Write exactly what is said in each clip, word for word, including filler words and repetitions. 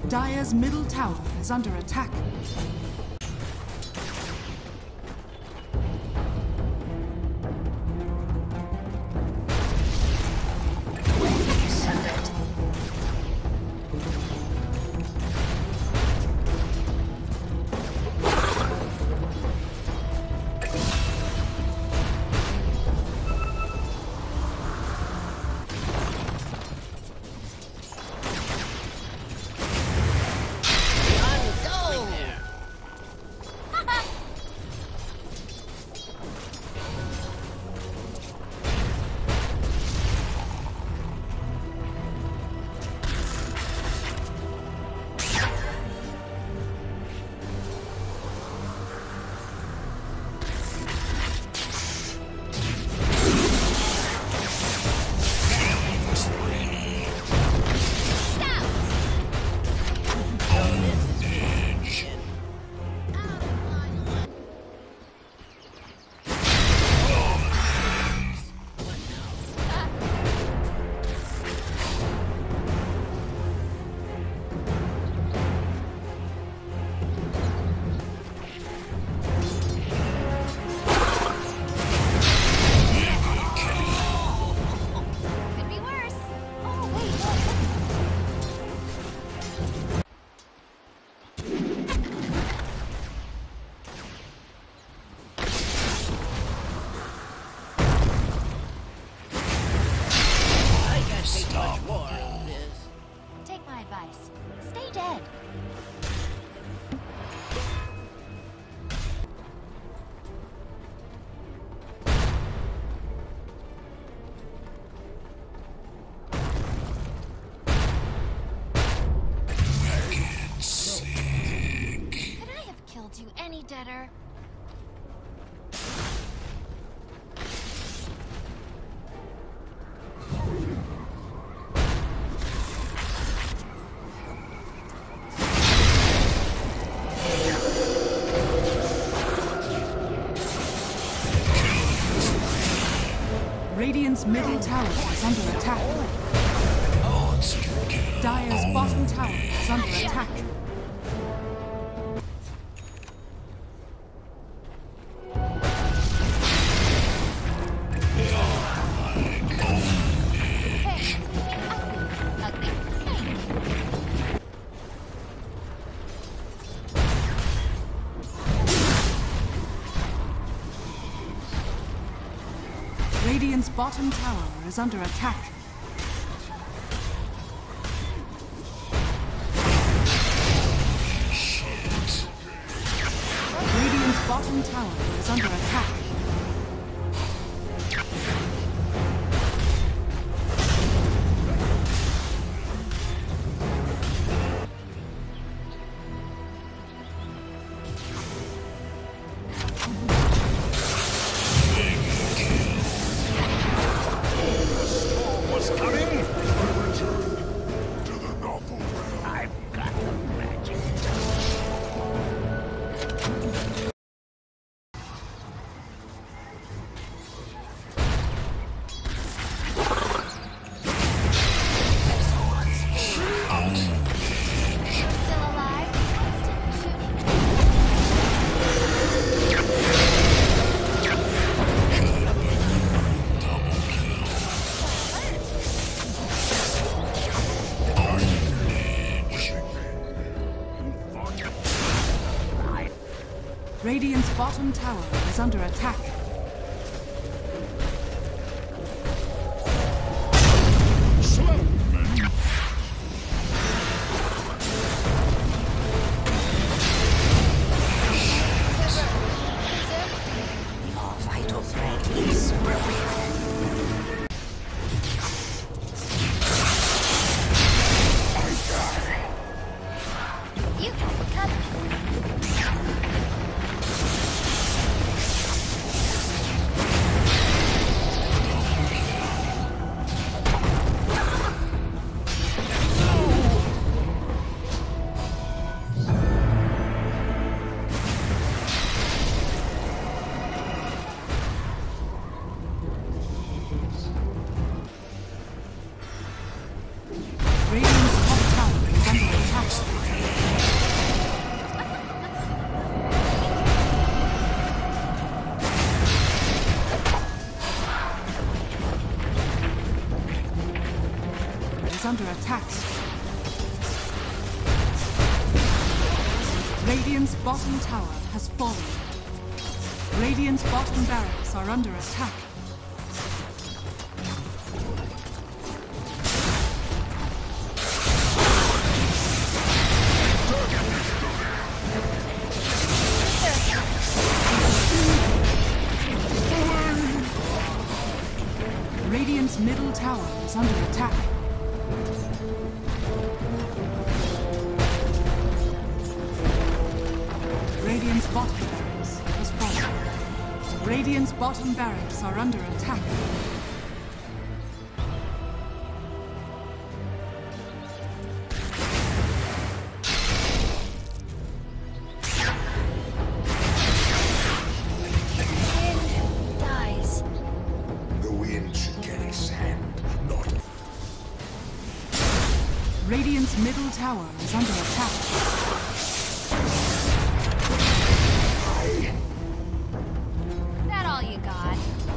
Dire's middle tower is under attack. Deader. Radiant's middle tower is under attack. Dire's bottom tower is under attack. Radiant's bottom tower is under attack. Shit. Radiant's bottom tower is under attack. Radiant's bottom tower is under attack. Your vital thread is broken. You can recover. under attack. Radiant's bottom tower has fallen. Radiant's bottom barracks are under attack. Radiant's middle tower is under attack. Radiant's bottom barracks has fallen. Radiant's bottom barracks are under attack. Radiant's middle tower is under attack. That all you got?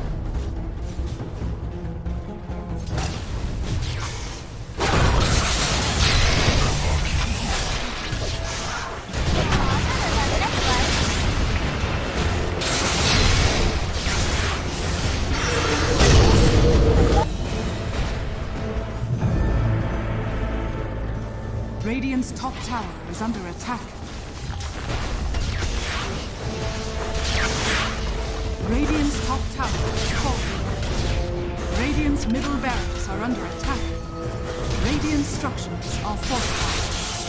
Radiant's top tower is under attack. Radiant's top tower is falling. Radiant's middle barracks are under attack. Radiant structures are fortified.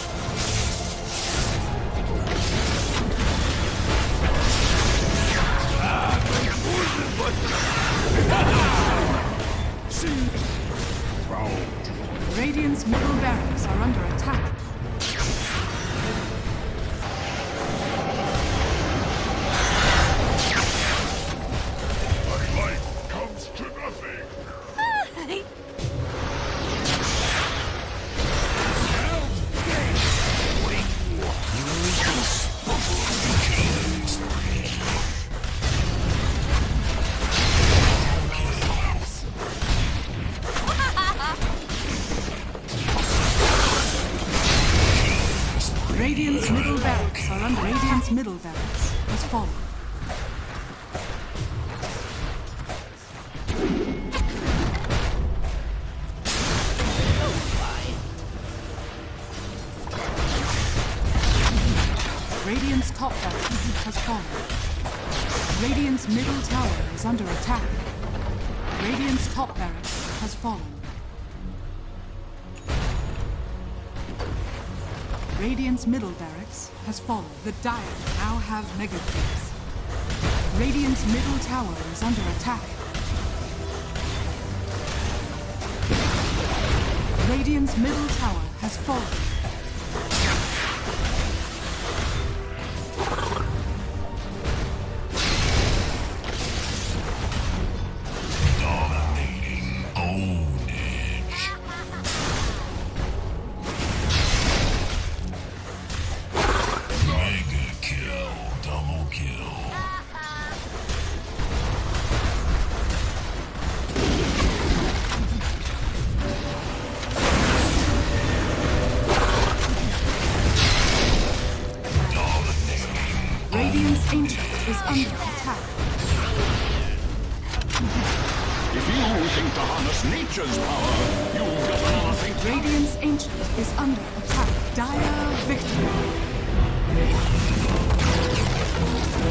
Radiant's middle barracks are under attack. My life comes to nothing. Radiant's middle barracks are under Radiant's middle barracks has fallen. Radiant's top barracks has fallen. Radiant's middle tower is under attack. Radiant's top barracks has fallen. Radiant's middle barracks has fallen. The Dire now have mega creeps. Radiant's middle tower is under attack. Radiant's middle tower has fallen. Radiant's Ancient is under attack. If you think to harness nature's power, you've got another thing. Radiant's Ancient is under attack. Dire victory.